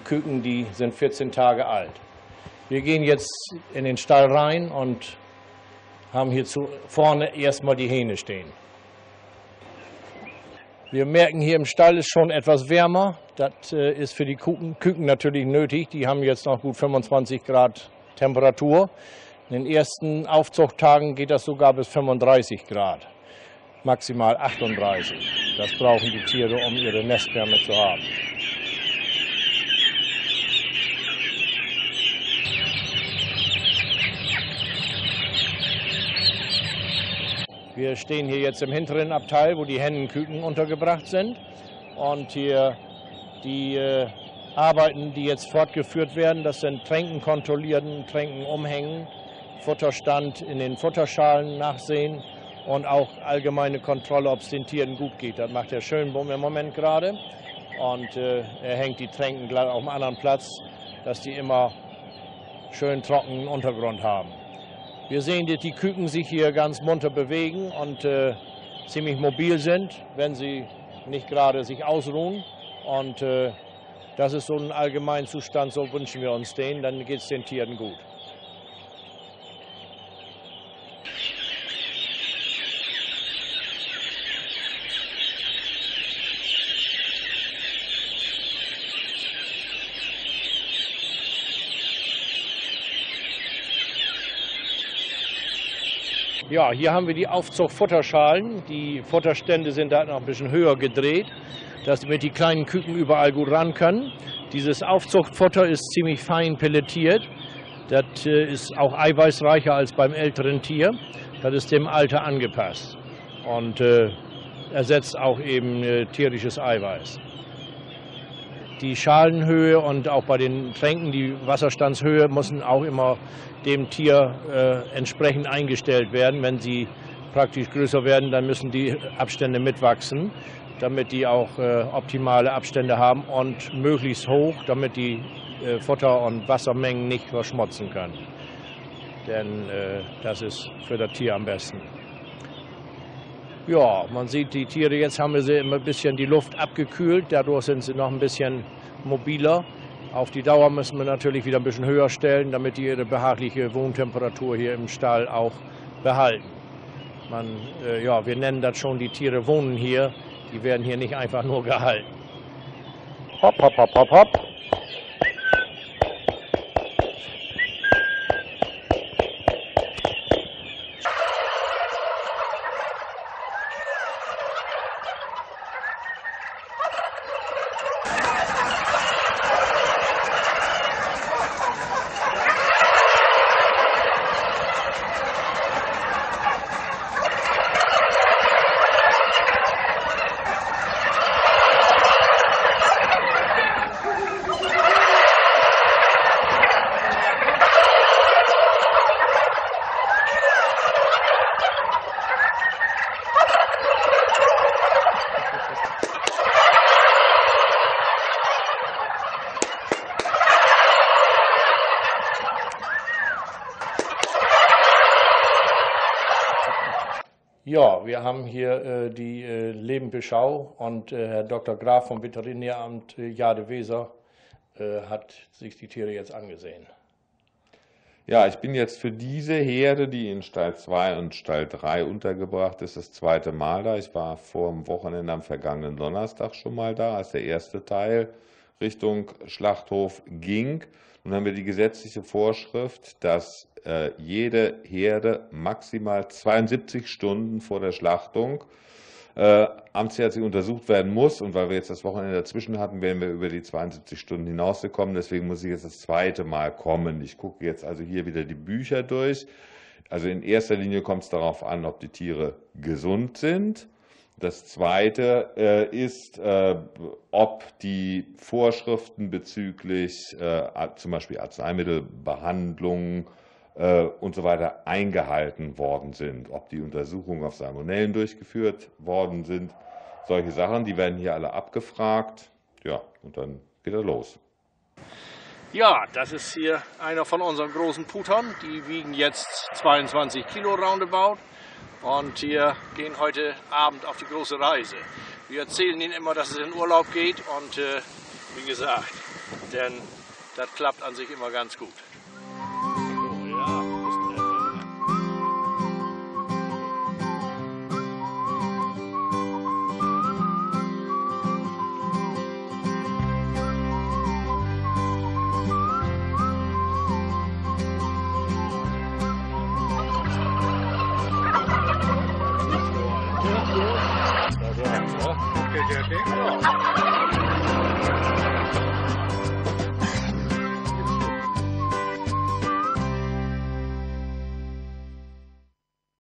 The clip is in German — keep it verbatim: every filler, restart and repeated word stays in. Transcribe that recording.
Küken, die sind vierzehn Tage alt. Wir gehen jetzt in den Stall rein und haben hier zu, vorne erstmal die Hähne stehen. Wir merken, hier im Stall ist schon etwas wärmer. Das äh, ist für die Küken, Küken natürlich nötig. Die haben jetzt noch gut fünfundzwanzig Grad Temperatur. In den ersten Aufzuchttagen geht das sogar bis fünfunddreißig Grad, maximal achtunddreißig. Das brauchen die Tiere, um ihre Nestwärme zu haben. Wir stehen hier jetzt im hinteren Abteil, wo die Hennenküken untergebracht sind. Und hier die äh, Arbeiten, die jetzt fortgeführt werden, das sind Tränken kontrollieren, Tränken umhängen, Futterstand in den Futterschalen nachsehen und auch allgemeine Kontrolle, ob es den Tieren gut geht. Das macht der Schönbohm im Moment gerade. Und äh, er hängt die Tränken gleich auf einem anderen Platz, dass die immer schön trockenen Untergrund haben. Wir sehen, dass die Küken sich hier ganz munter bewegen und äh, ziemlich mobil sind, wenn sie nicht gerade sich ausruhen. Und äh, das ist so ein allgemeiner Zustand, so wünschen wir uns den, dann geht es den Tieren gut. Ja, hier haben wir die Aufzuchtfutterschalen. Die Futterstände sind da noch ein bisschen höher gedreht, damit die kleinen Küken überall gut ran können. Dieses Aufzuchtfutter ist ziemlich fein pelletiert. Das ist auch eiweißreicher als beim älteren Tier. Das ist dem Alter angepasst und äh, ersetzt auch eben äh, tierisches Eiweiß. Die Schalenhöhe und auch bei den Tränken die Wasserstandshöhe müssen auch immer dem Tier äh, entsprechend eingestellt werden. Wenn sie praktisch größer werden, dann müssen die Abstände mitwachsen, damit die auch äh, optimale Abstände haben und möglichst hoch, damit die äh, Futter- und Wassermengen nicht verschmutzen können. Denn äh, das ist für das Tier am besten. Ja, man sieht die Tiere, jetzt haben wir sie immer ein bisschen die Luft abgekühlt, dadurch sind sie noch ein bisschen mobiler. Auf die Dauer müssen wir natürlich wieder ein bisschen höher stellen, damit die ihre behagliche Wohntemperatur hier im Stall auch behalten. Man, äh, ja, wir nennen das schon, die Tiere wohnen hier, die werden hier nicht einfach nur gehalten. Hopp, hopp, hopp, hopp, hopp. Ja, wir haben hier äh, die äh, Lebenbeschau und äh, Herr Doktor Graf vom Veterinäramt äh, Jade-Weser äh, hat sich die Tiere jetzt angesehen. Ja, ich bin jetzt für diese Herde, die in Stall zwei und Stall drei untergebracht ist, das zweite Mal da. Ich war vor dem Wochenende am vergangenen Donnerstag schon mal da, als der erste Teil Richtung Schlachthof ging. Nun haben wir die gesetzliche Vorschrift, dass äh, jede Herde maximal zweiundsiebzig Stunden vor der Schlachtung äh, amtsärztlich untersucht werden muss. Und weil wir jetzt das Wochenende dazwischen hatten, wären wir über die zweiundsiebzig Stunden hinausgekommen. Deswegen muss ich jetzt das zweite Mal kommen. Ich gucke jetzt also hier wieder die Bücher durch. Also in erster Linie kommt es darauf an, ob die Tiere gesund sind. Das Zweite äh, ist, äh, ob die Vorschriften bezüglich äh, zum Beispiel Arzneimittelbehandlung äh, und so weiter eingehalten worden sind, ob die Untersuchungen auf Salmonellen durchgeführt worden sind. Solche Sachen, die werden hier alle abgefragt. Ja, und dann geht er los. Ja, das ist hier einer von unseren großen Putern. Die wiegen jetzt zweiundzwanzig Kilo roundabout. Und wir gehen heute Abend auf die große Reise. Wir erzählen Ihnen immer, dass es in Urlaub geht und äh, Wie gesagt, denn das klappt an sich immer ganz gut. So, ja, ist der drin. Okay, der Ding.